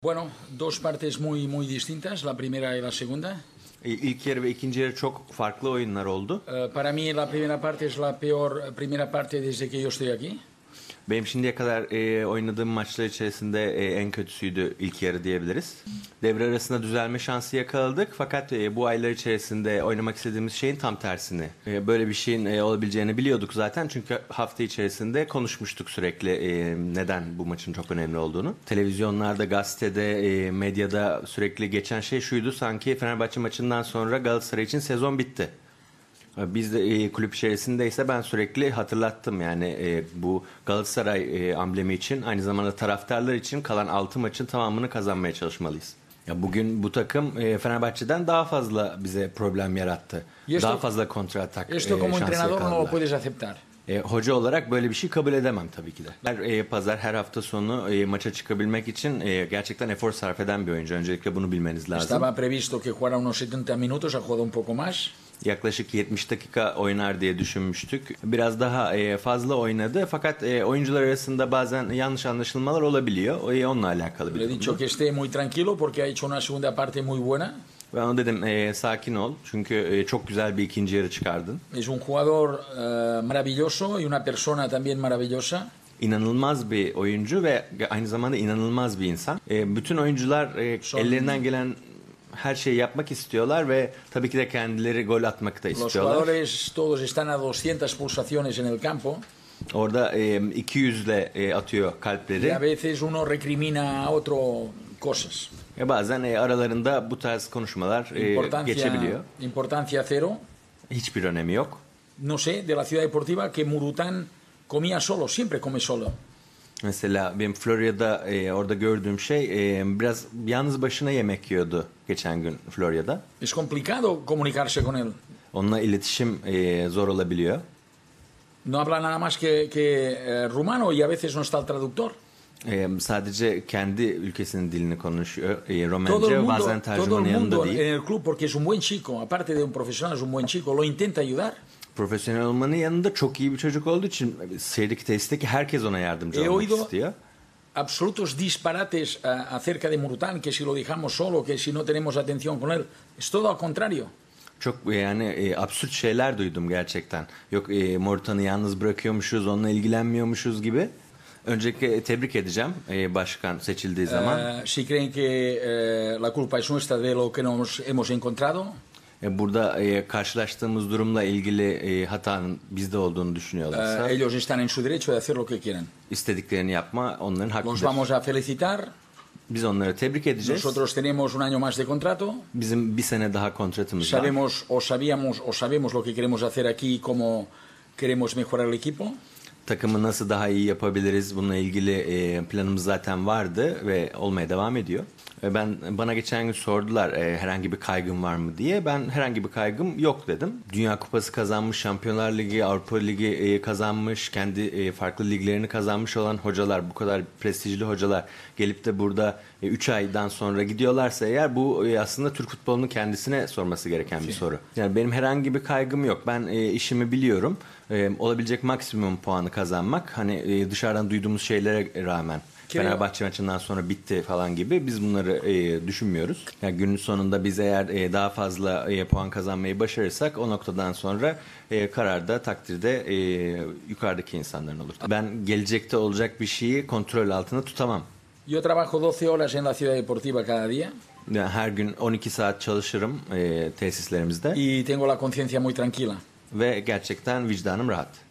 Bueno, dos partes muy distintas, la primera y la segunda. İlk yarı ve ikinci yarı çok farklı oyunlar oldu. Para mí la primera parte es la peor primera parte desde que yo estoy aquí. Benim şimdiye kadar oynadığım maçlar içerisinde en kötüsüydü ilk yarı diyebiliriz. Devre arasında düzelme şansı yakaladık fakat bu aylar içerisinde oynamak istediğimiz şeyin tam tersini. Böyle bir şeyin olabileceğini biliyorduk zaten çünkü hafta içerisinde konuşmuştuk sürekli neden bu maçın çok önemli olduğunu. Televizyonlarda, gazetede, medyada sürekli geçen şey şuydu: sanki Fenerbahçe maçından sonra Galatasaray için sezon bitti. Biz de kulüp içerisindeyse ben sürekli hatırlattım yani bu Galatasaray amblemi için aynı zamanda taraftarlar için kalan 6 maçın tamamını kazanmaya çalışmalıyız. Ya bugün bu takım Fenerbahçe'den daha fazla bize problem yarattı. Daha fazla kontra atak şansı yakaladılar. Hoca olarak böyle bir şey kabul edemem tabii ki de. Her pazar, her hafta sonu maça çıkabilmek için gerçekten efor sarf eden bir oyuncu. Öncelikle bunu bilmeniz lazım. Estaba previsto que jugara unos 70 minutos, ha jugado un poco más. Yaklaşık 70 dakika oynar diye düşünmüştük. Biraz daha fazla oynadı fakat oyuncular arasında bazen yanlış anlaşılmalar olabiliyor. Onunla alakalı bir durum. Le he dicho que esté muy tranquilo porque ha hecho una segunda parte muy buena. Ben ona dedim sakin ol çünkü çok güzel bir ikinci yarı çıkardın. Es un jugador maravilloso y una persona también maravillosa. İnanılmaz bir oyuncu ve aynı zamanda inanılmaz bir insan. Bütün oyuncular ellerinden gelen her şeyi yapmak istiyorlar ve tabii ki de kendileri gol atmak da istiyorlar. Los jugadores todos están a 200 pulsaciones en el campo. Orada 200 ile atıyor kalpleri. Y a veces uno recrimina a otro cosas. Bazen aralarında bu tarz konuşmalar geçebiliyor. Importancia cero. Hiçbir önemi yok. No sé, de la ciudad deportiva que Murutan comía solo, siempre come solo. Mesela benim Florya'da orada gördüğüm şey biraz yalnız başına yemek yiyordu geçen gün Florya'da. Es complicado comunicarse con él. Onunla iletişim zor olabiliyor. No habla nada más que rumano y a veces no está el traductor. Sadece kendi ülkesinin dilini konuşuyor. Romence bazen tercümanın yanında değil. En el club porque es un buen chico, aparte de un profesional es un buen chico, lo intenta ayudar. Profesyonel olmanın yanında çok iyi bir çocuk olduğu için şehirdeki tesisteki herkes ona yardımcı olmak istiyor. Absolutos disparates acerca de Murutan, que si lo dejamos solo, que si no tenemos atención con él, es todo al contrario. Çok yani absürt şeyler duydum gerçekten. Yok Morutan'ı yalnız bırakıyormuşuz, onunla ilgilenmiyormuşuz gibi. Öncelikle tebrik edeceğim başkan seçildiği zaman. Si creen que la culpa es nuestra de lo que nos hemos encontrado. Burada karşılaştığımız durumla ilgili hatanın bizde olduğunu düşünüyorlarsa ellos están en su derecho de hacer lo que quieren. İstediklerini yapma onların hakkıdır. Los vamos a felicitar. Biz onları tebrik edeceğiz. Nosotros tenemos un año más de contrato. Bizim bir sene daha kontratımız var. Sabemos lo que queremos hacer aquí y cómo queremos mejorar el equipo. Takımı nasıl daha iyi yapabiliriz bununla ilgili planımız zaten vardı ve olmaya devam ediyor. Bana geçen gün sordular herhangi bir kaygım var mı diye. Ben herhangi bir kaygım yok dedim. Dünya Kupası kazanmış, Şampiyonlar Ligi, Avrupa Ligi kazanmış, kendi farklı liglerini kazanmış olan hocalar, bu kadar prestijli hocalar gelip de burada 3 aydan sonra gidiyorlarsa eğer bu aslında Türk futbolunun kendisine sorması gereken bir soru. Yani benim herhangi bir kaygım yok. Ben işimi biliyorum. Olabilecek maksimum puanı kazanmak. Hani dışarıdan duyduğumuz şeylere rağmen. Fenerbahçe maçından sonra bitti falan gibi biz bunları düşünmüyoruz. Yani günün sonunda biz eğer daha fazla puan kazanmayı başarırsak o noktadan sonra kararda takdirde yukarıdaki insanların olur. Ben gelecekte olacak bir şeyi kontrol altında tutamam. Yo trabajo 12 horas en la ciudad deportiva cada día. Yani her gün 12 saat çalışırım tesislerimizde. Y tengo la conciencia muy tranquila. Ve gerçekten vicdanım rahat.